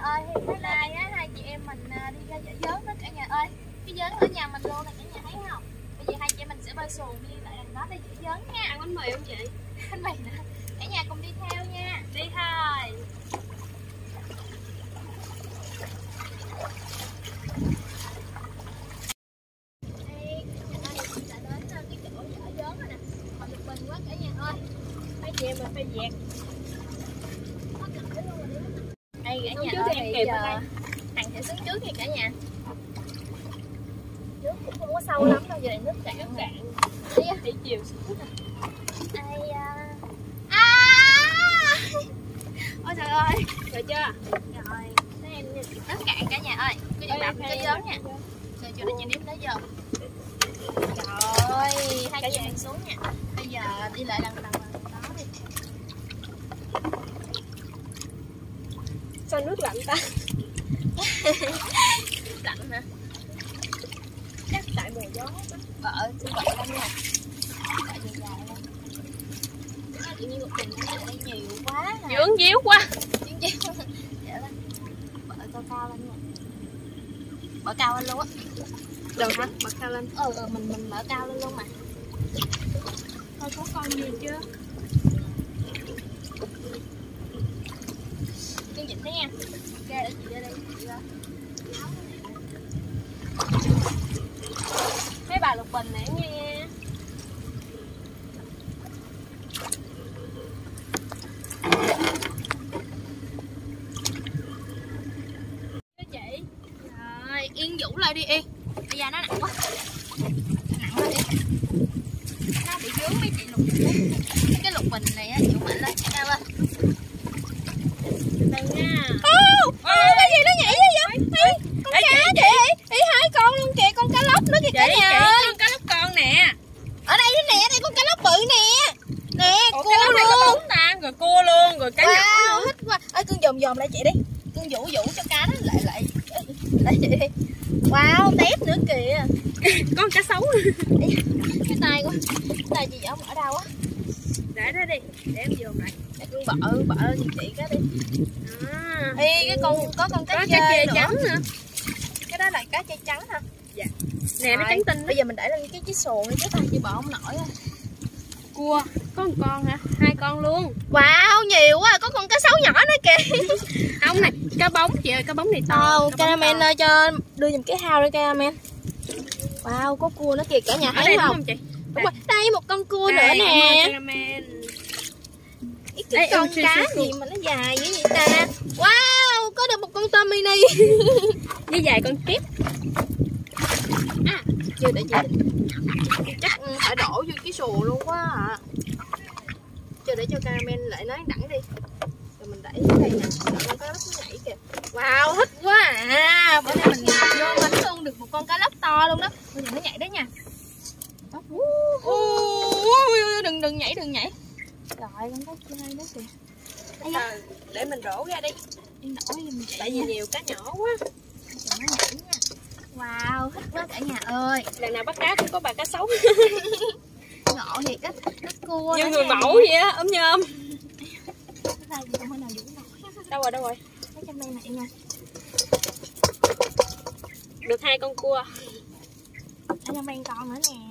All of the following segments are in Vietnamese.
ơi, thì bữa nay á hai chị em mình đi ra dở giớn đó cả nhà ơi. Cái giớn ở nhà mình luôn nè cả nhà thấy không? Bây giờ hai chị em mình sẽ bơi xuồng đi lại đằng đó để dở giớn nha. Ăn bánh mì không chị? Bánh mì nữa. Cả nhà cùng đi theo nha. Đi thôi. Đây, cả nhà ơi, đã đến cái chỗ dở giớn rồi nè. Còn được bình quá cả nhà ơi. Hai chị em mình phải dẹt. Đây cả Hôm nhà trước ơi, thì em bây kịp giờ ở đây. Hằng sẽ xuống trước nha cả nhà. Nước cũng không có sâu lắm đâu, giờ này nước cạn cạn. Đi chiều xuống nè. Ai ôi trời ơi, Rồi chưa? rồi thế em nước cạn cả nhà ơi, cứ dọn đập cái giớn nha. Rồi chưa để chị nếm tới giờ. Trời ơi, hai chị mình xuống nha. Bây giờ đi lại lần đó đi. Sao nước lạnh ta? Lạnh hả? Chắc tại mùa gió đó. Vợ lên nha. Vợ dài dài lên. Tự nhiên một mình nó lại nhiều quá nè. Dướng díu quá. Dướng díu. Dạ lên. Vợ cao cao lên nha. Vợ cao lên luôn á. Được hả? Bật cao lên. Mình mở cao lên luôn mà. Thôi có con gì chưa? Chương trình thế nha. Ok, để chị ra đây. Chị ra. Mấy bà lục bình nè nha. Chị. Rồi, Yên Vũ lại đi Yên. Bây giờ nó nặng quá. Nặng lên đi. Nó bị vướng mấy chị lục bình. Cái lục bình này á, Vũ mạnh lên, cao lên. Đây nha. Cái gì nó nhảy ra vậy? Con cá chị. Ý hai con luôn kìa, con cá lóc nữa kìa cả nhà ơi. Con cá lóc con nè. Ở đây nè, đây con cá lóc bự nè. Nè, Ủa, cua cái lóc này có luôn. 4 ta, rồi cua luôn, rồi cá nhỏ Wow, nữa. thích quá. Ơi cưng dòm lại chị đi. Cưng vũ cho cá nó lại chị đi. Wow, tép nữa kìa. Con cá sấu. Cái tay quá. Cái tay chị giỡn ở đâu á? Để đó đi, để em dồn lại. Để cưng bợ giùm chị cái đi. À. Ê, cái con có con cá Có chê cá chê nữa. trắng nữa. Cái đó là cá chê trắng hả? Dạ. Nè nó Rồi, trắng tinh đó. bây giờ mình để lên cái chiếc xuồng đi chứ tay chị bợ không nổi á. Cua, có một con hả? 2 con luôn. Wow, nhiều quá, có con cá sấu nhỏ nữa kìa. Không này, cá bóng chị ơi, cá bóng này to. Caramel ơi, cho đưa giùm cái hao đi Caramel. Wow, có cua nó kìa cả nhà Ở thấy đây đúng không? không chị? Đúng rồi, đây một con cua nữa Đây, nè. Caramel. Cái con cá gì mà nó dài dữ vậy ta? Wow, có được một con tôm mini. Với vài con tiếp. Chưa để chị chắc phải đổ vô cái xuồng luôn quá à. Chưa để cho Caramel lại nói đẳng đi. Rồi mình đẩy cái đây nè, con cá lóc nó nhảy kìa. Wow, thích quá à. Bữa nay mình vô bánh luôn được một con cá lóc to luôn đó. Bây giờ nó nhảy đấy nha. Đừng nhảy. Trời, con cá chê đó kìa. Để mình đổ ra đi. Yên đổ giùm chị. Tại vì nhiều cá nhỏ quá. Nó nhảy nha. Wow, thích quá cả nhà ơi. Lần nào bắt cá cũng có bà cá sấu. Ngộ thiệt á, thích cua. Như người mẫu vậy á, ốm nhôm. Cái tay gì không thể nào giữ nổi. Đâu rồi? Lấy trong đây này nha. Được 2 con cua. Ở trong bên con nữa nè.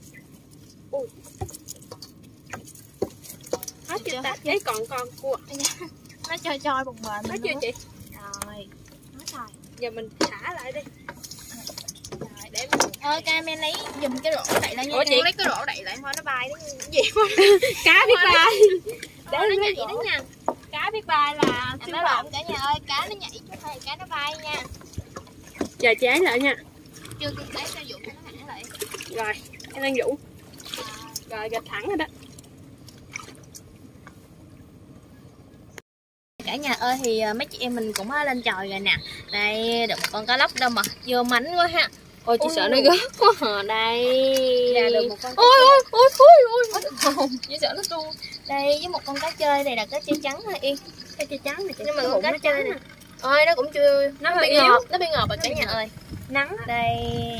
Hết chưa ta? Đấy còn con cua. Nó trôi bồng bềnh. Hết chưa chị? Rồi. Hết rồi. Giờ mình thả lại đi. Rồi để mình... Caramel lấy giùm cái rổ đậy lại nha. Ủa chị? Lấy cái rổ đậy lại thôi nó bay đó. Gì quá. Cá biết bay. Để nó nhảy đó nha. Cá biết bay là Nó lộn cả nhà ơi, cá nó nhảy chứ không phải cá nó bay nha. Chờ chị ấy lại nha. Chưa tôi lấy cho Dũng cho nó hẳn lại. Rồi, em đang Dũng. Rồi gạch thẳng rồi đó. Cả nhà ơi thì mấy chị em mình cũng lên chòi rồi nè. Đây được một con cá lóc đâu mà vô mảnh quá ha. Ôi chị sợ nó rớt quá à. Đây ra được một con cá ôi chị sợ nó tuôn. Đây với một con cá chơi, đây là cá chơi trắng ha Yên. Cá chơi trắng này chị. Nhưng mà con cá chơi nè. Ôi nó cũng chưa, nó bị ngợp, nó bị ngợp rồi cả nhà ơi. Nắng đây.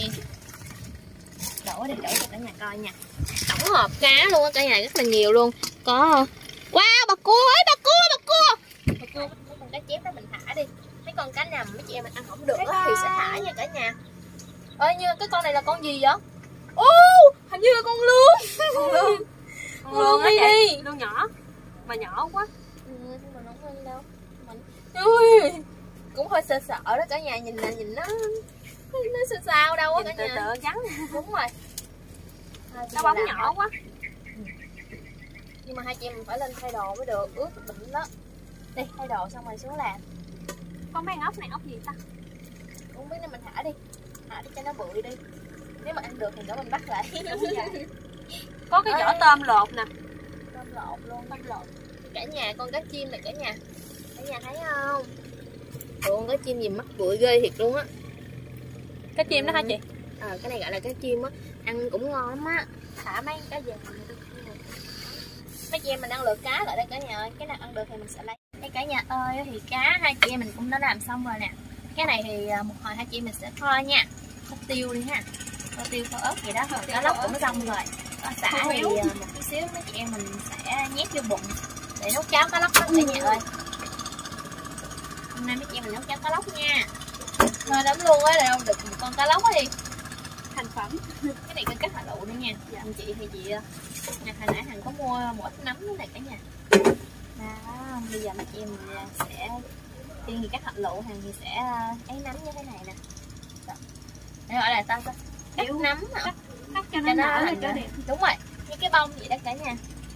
Đổ cho cả nhà coi nha. Tổng hợp cá luôn á cả nhà, rất là nhiều luôn. Có wow bà cua ơi, bà cua. Mấy con cá chép đó mình thả đi. Mấy con cá nằm mấy chị em mình ăn không được á thì sẽ thả nha cả nhà. Ơi như cái con này là con gì vậy? Ô, hình như là con lươn. Con lươn á đi. Lươn nhỏ mà nhỏ quá. Nhưng mà nó không đâu. Mình ui, cũng hơi sợ sợ đó cả nhà, nhìn là nhìn nó sao đâu á cả nhà. Tự trắng. Đúng rồi. Nó bóng nhỏ quá. Nhưng mà hai chị em mình phải lên thay đồ mới được, ướt bệnh đó. Đi thay đồ xong rồi xuống làm. Con mấy ốc này ốc gì ta? Không biết, nên mình thả đi cho nó bự đi. Nếu mà ăn được thì nữa mình bắt lại. Có cái vỏ tôm lột nè. Tôm lột luôn, tôm lột. Cả nhà con cá chim này cả nhà thấy không? Con cá chim gì mắt bụi ghê thiệt luôn á. Cá chim đó hả chị? Cái này gọi là cá chim á, ăn cũng ngon lắm á. Thả mấy cá vàng này được. Mấy chị em mình ăn lượt cá lại đây cả nhà ơi, cái nào ăn được thì mình sẽ lấy. Đây cả nhà ơi, thì cá hai chị em mình cũng đã làm xong rồi nè. Cái này thì một hồi hai chị em mình sẽ kho nha. Kho tiêu đi ha. Kho tiêu kho ớt gì đó, cá lóc cũng xong rồi. Có xả thì một chút xíu mấy chị em mình sẽ nhét vô bụng để nấu cháo cá lóc đó cả nhà ơi. Hôm nay mấy chị em mình nấu cháo cá lóc nha. Ngon lắm luôn á, đâu được một con cá lóc á đi. Thành phẩm. Cái này cân cắt hạ lụ nữa nha. Dạ. Chị thì chị hồi nãy Hằng có mua một ít nấm nữa này cả nhà. Đó, bây giờ mấy chị em sẽ tiên thì cắt hạ lụ, Hằng thì sẽ ấy nấm như thế này nè. Đây gọi là sao ta? Cắt nấm hả? Cắt cho nó nở lên cho đẹp. Đúng rồi, như cái bông vậy đó cả nhà.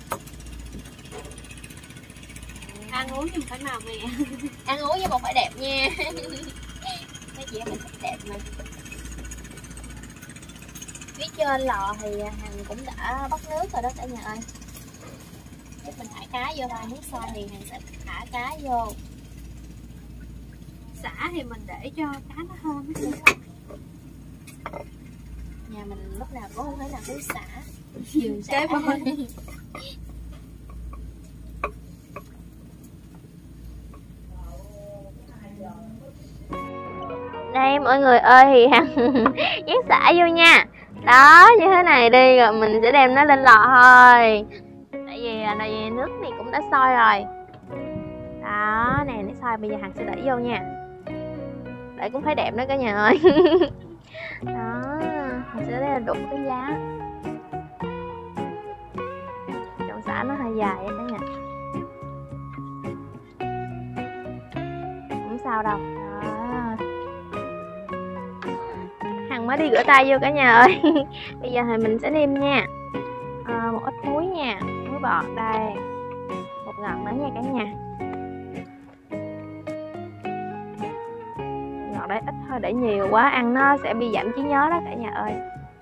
Ăn uống nhưng phải màu mè. Ăn uống với một phải đẹp nha. Mấy chị em mình thích đẹp mà. Phía trên lò thì Hằng cũng đã bắt nước rồi đó cả nhà ơi. Để mình thả cá vô thôi, nước sôi thì Hằng sẽ thả cá vô. Xả thì mình để cho cá nó thơm. Nhà mình lúc nào cũng không thể nào thiếu xả. Giường xả. Đây mọi người ơi, thì Hằng nhét xả vô nha. Đó, như thế này đi, rồi mình sẽ đem nó lên lò thôi. Tại vì nước này cũng đã sôi rồi. Đó, nè, nó sôi, bây giờ Hằng sẽ đẩy vô nha. Đẩy cũng thấy đẹp đó cả nhà ơi. Đó, Hằng sẽ đụng cái giá. Chọn xả nó hơi dài á cả nhà. Không sao đâu. Hằng mới đi rửa tay vô cả nhà ơi. Bây giờ thì mình sẽ nêm nha. Một ít muối nha, muối bọt đây, bột ngọt nữa nha cả nhà. Ngọt đấy ít thôi, để nhiều quá ăn nó sẽ bị giảm trí nhớ đó cả nhà ơi.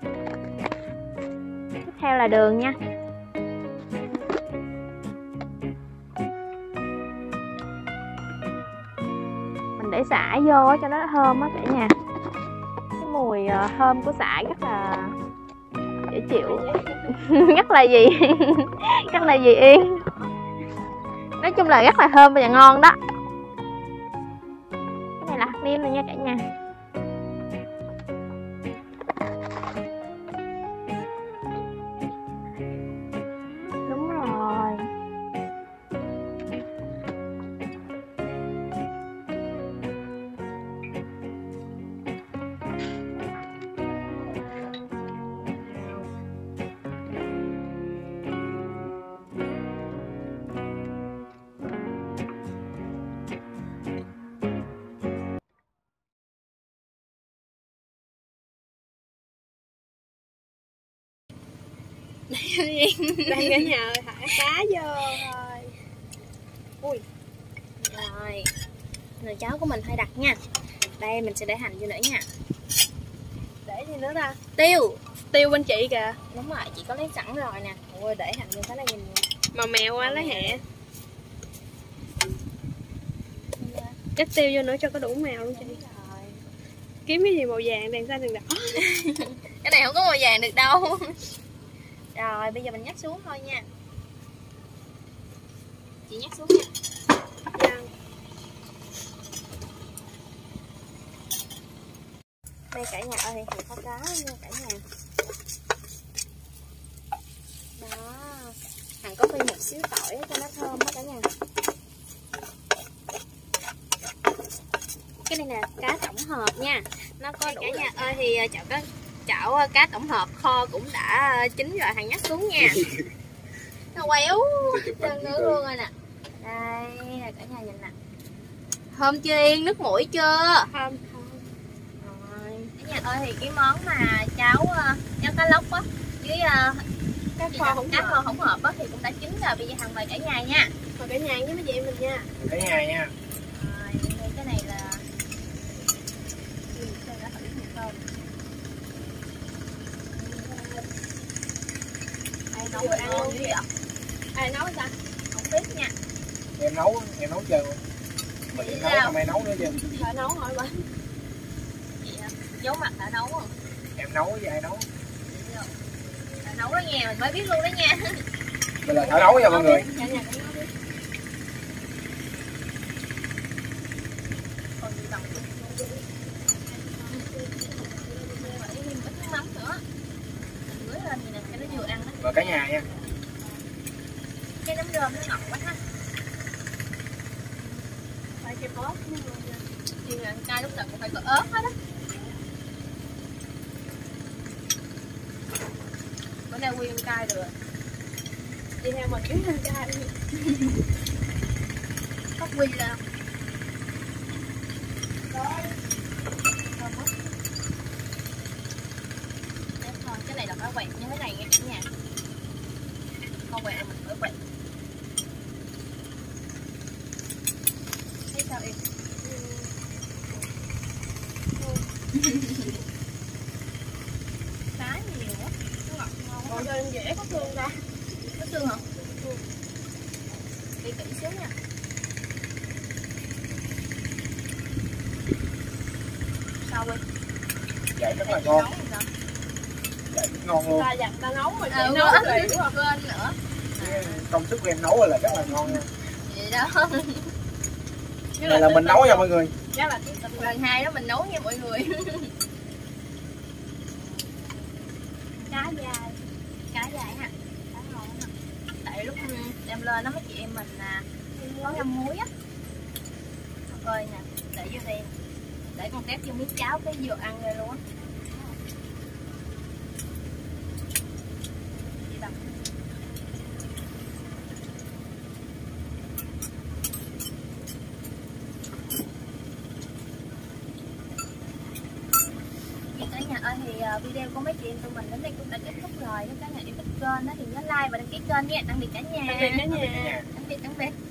Tiếp theo là đường nha. Mình để xả vô cho nó thơm á cả nhà. Mùi thơm của xả rất là dễ chịu. Rất là gì? Rất là gì Yên? Nói chung là rất là thơm và ngon đó. Cái này là hạt nêm rồi nha cả nhà. Đúng rồi. Đây cả nhà thả cá vô thôi. Ui. Rồi. Nồi cháo của mình hơi đặc nha. Đây mình sẽ để hành vô nữa nha. Để gì nữa ta? Tiêu. Tiêu bên chị kìa. Đúng rồi, chị có lấy sẵn rồi nè. Ôi, để hành vô cái này nhìn màu mèo qua lấy hẹ. Chắc tiêu vô nữa cho có đủ màu luôn chị. rồi. Kiếm cái gì màu vàng, đèn xanh, đèn đỏ. Cái này không có màu vàng được đâu. Rồi bây giờ mình nhắc xuống thôi nha. Chị nhắc xuống nha. Dạ. Đây cả nhà ơi, thì có cá nha cả nhà. Đó. Hằng có phi một xíu tỏi cho nó thơm đó cả nhà. này nè, cá tổng hợp nha. Nó có đủ cả nhà ơi, thì chảo cá tổng hợp kho cũng đã chín rồi, thằng nhắc xuống nha. Nó quéo chân nữa luôn rồi nè. Đây là cả nhà nhìn nè. Thơm chưa Yên, nước mũi chưa? Thơm. Rồi. Cả nhà ơi, thì cái món mà cháo cá lóc á với cá kho hỗn hợp á thì cũng đã chín rồi. Bây giờ Hằng mời cả nhà nha. Mời cả nhà với mấy chị em mình nha. Cả nhà nha. Rồi, cái này là ai nấu ăn luôn vậy? Ai nấu sao? Không biết nha. Em nấu chưa? Mình nấu không ai nấu nữa chứ. Thợ nấu hỏi bà. Chị giấu mặt thợ nấu không? Em nấu với ai nấu? Thợ nấu đó nha, mình mới biết luôn đó nha. Mình là thợ nấu nha mọi người. Cả nhà cũng nấu biết. Còn gì đồng ít mắm nữa. Rưới lên gì nè, cho nó vừa ăn đó. Và cả nhà nha. Cái nấm rơm nó ngọt quá ha. Phải kẹp ớt nhưng mà Thì ăn cay lúc nào cũng phải có ớt hết á. Bữa nay Quy ăn cay được. đi theo mình kiếm ăn cay. Có Quy là cái này là phải quẹt như thế này nha cả nhà. Không quẹt là mình phải quẹt. Thấy sao em? Cá nhiều quá, nó ngọt ngon quá. Ngồi cho em dễ có xương ra. Có xương hả? Đi kỹ xíu nha. Sao Quy? Vậy rất là ngon. Vậy rất ngon luôn. Ta dặn ta nấu mà chị Ừ, nấu kỹ quá. quên nữa. Công sức của em nấu là rất là ngon nha. Vậy đó. Này là mình nấu nha mọi người. Chắc là Lần 2 đó mình nấu nha mọi người. Cá dài ha. Cá ngon ha. Tại lúc đem lên đó mấy chị em mình có ngâm muối á. Ơi nè, để vô đây. Để con tép vô miếng cháo cái vừa ăn rồi luôn á. Cả nhà ơi, thì video của mấy chị em tụi mình đến đây cũng đã kết thúc rồi. Nếu các nhà yêu thích kênh đó thì nhớ like và đăng ký kênh nha. Tạm biệt cả nhà. tạm biệt cả nhà. Tạm biệt.